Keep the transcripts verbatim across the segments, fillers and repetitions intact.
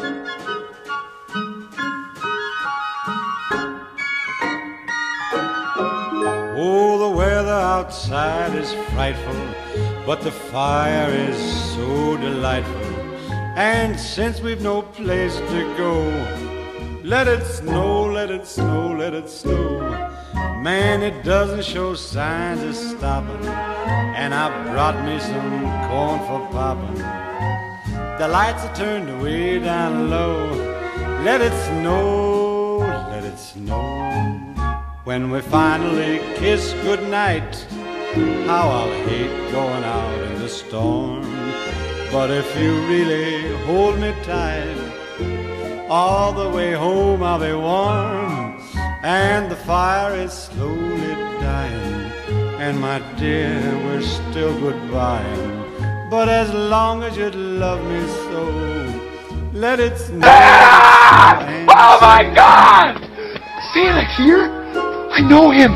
Oh, the weather outside is frightful, but the fire is so delightful. And since we've no place to go, let it snow, let it snow, let it snow. Man, it doesn't show signs of stopping, and I brought me some corn for popping. The lights are turned way down low. Let it snow, let it snow. When we finally kiss goodnight, how I'll hate going out in the storm. But if you really hold me tight, all the way home I'll be warm. And the fire is slowly dying, and my dear, we're still goodbying. But as long as you love me so, let it snow. Ah! Oh my God! Santa here? I know him!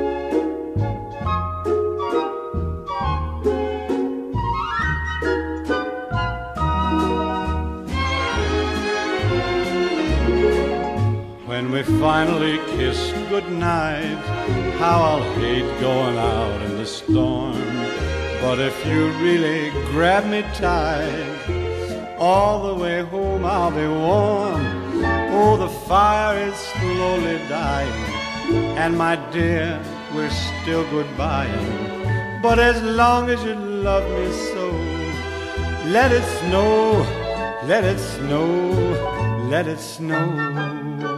When we finally kiss goodnight, how I'll hate going out in the storm. But if you really grab me tight, all the way home I'll be warm. Oh, the fire is slowly dying, and my dear, we're still goodbying. But as long as you love me so, let it snow, let it snow, let it snow.